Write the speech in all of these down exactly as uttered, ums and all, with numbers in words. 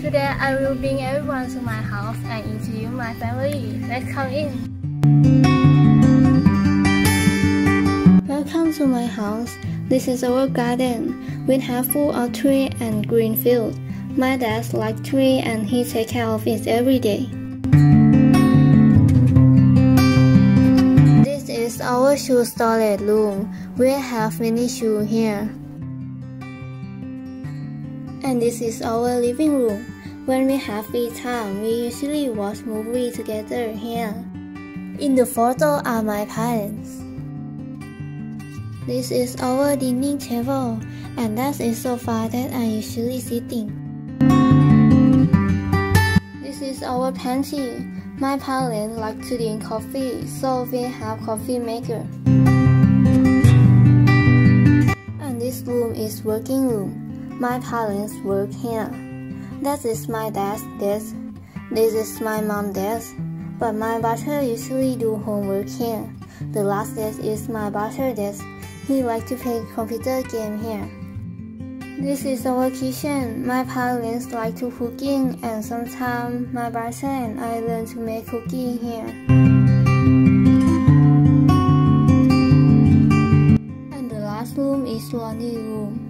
Today I will bring everyone to my house and introduce my family. Let's come in. Welcome to my house. This is our garden. We have full of trees and green fields. My dad likes trees and he takes care of it every day. This is our shoe storage room. We have many shoes here. And this is our living room. When we have free time, we usually watch movies together here. In the photo are my parents. This is our dining table, and that is sofa that I usually sitting. This is our pantry. My parents like to drink coffee, so we have coffee maker. And this room is working room. My parents work here. That is my dad's desk. This is my mom's desk. But my brother usually do homework here. The last desk is my brother's desk. He likes to play computer game here. This is our kitchen. My parents like to cooking, and sometimes my brother and I learn to make cookie here. And the last room is laundry room.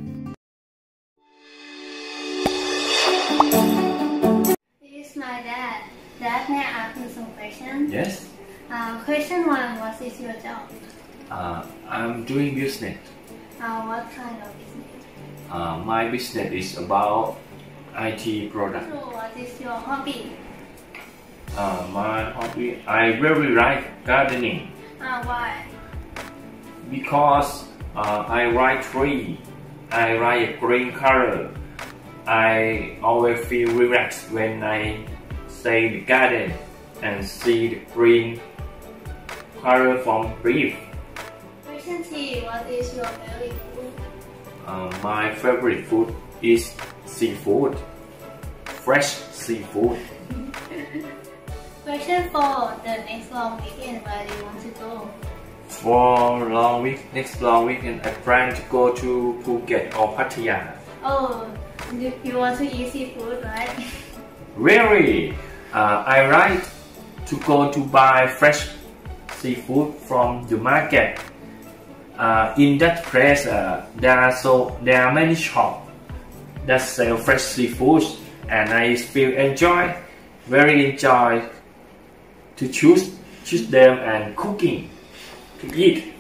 This is my dad. Dad, may I ask you some questions? Yes. Uh, question one, what is your job? Uh, I'm doing business. Uh, what kind of business? Uh, my business is about I T product. So what is your hobby? Uh, my hobby, I really like gardening. Uh, why? Because uh, I like tree. I like green color. I always feel relaxed when I stay in the garden and see the green color from leaf. Question three, what is your favorite food? Uh, my favorite food is seafood, fresh seafood. Question four, the next long weekend, where do you want to go? For long week, next long weekend, I plan to go to Phuket or Pattaya. Oh, you, you want to eat seafood, right? Really? Uh, I like to go to buy fresh seafood from the market. Uh, in that place, uh, there are so there are many shops that sell fresh seafood, and I feel enjoy, very enjoy to choose choose them and cooking to eat.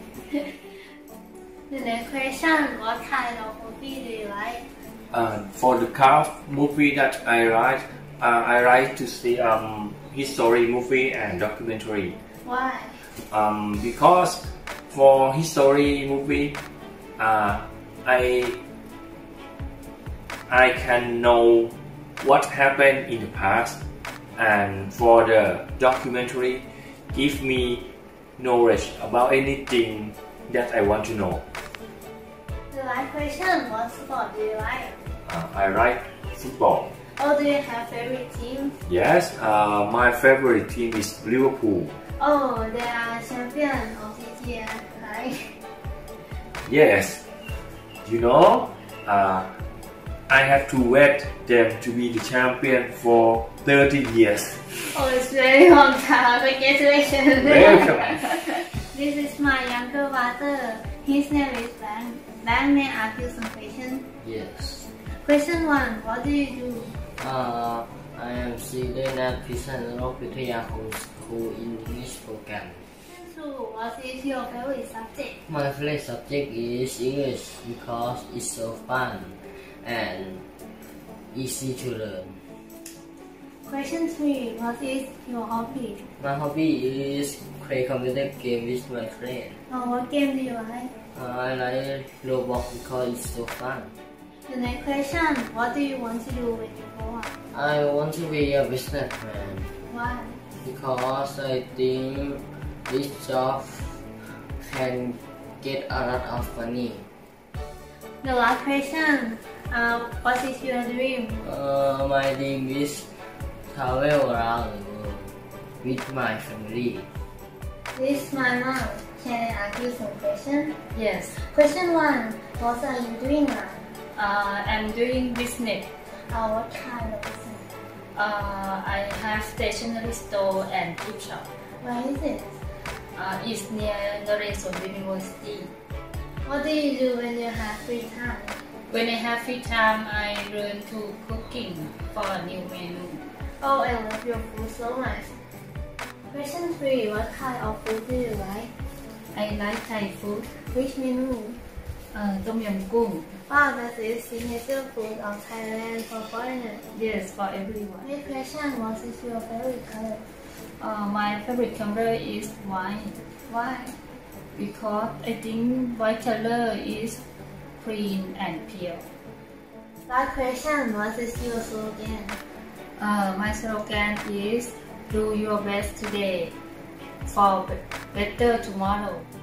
The next question, what kind of movie do you like? Uh, for the kind of movie that I like, uh, I like to see um history movie and documentary. Why? Um, because for history movie, uh, I I can know what happened in the past, and for the documentary, give me knowledge about anything that I want to know. The last question, what sport do you like? Uh, I like football. Oh, do you have favorite team? Yes, uh, my favorite team is Liverpool. Oh, they are champion of this year, right? Yes, you know, uh, I have to wait them to be the champion for thirty years. Oh, it's very long time. Congratulations. Welcome. This is my younger brother. His name is Bang. Bang, may I ask you some questions? Yes. Question one, what do you do? Uh, I am student at Prison of Pattaya Home School English program. So, what is your favorite subject? My favorite subject is English because it's so fun and easy to learn. Question three, what is your hobby? My hobby is play computer game with my friend. Oh, what game do you like? Uh, I like Roblox because it's so fun. The next question, what do you want to do when you grow up? I want to be a businessman Why? because I think this job can get a lot of money. The last question, uh, what is your dream? Uh, my dream is travel around the world with my family. This is my mom. Can I ask you some questions? Yes, Question one, what are you doing now? uh, I'm doing business. Uh, what kind of business? Uh, I have stationery store and gift shop. Where is it? Uh, it's near Naresuan University. What do you do when you have free time? When I have free time, I learn to cooking for a new menu. Oh, I love your food so much. Question three. What kind of food do you like? I like Thai food. Which menu? Uh, Tom Yum Goong. Wow, that is signature food of Thailand for foreigners. Yes, for everyone. Next question. What is your favorite color? Uh, my favorite color is white. Why? Because I think white color is clean and pure. Last question. What is your slogan? Uh, my slogan is do your best today for better tomorrow.